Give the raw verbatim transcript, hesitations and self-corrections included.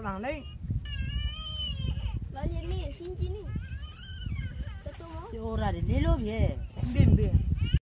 lang đấy. Balik ni, sini ni. Satu mau. Si ora de lelo ye. Bim bim.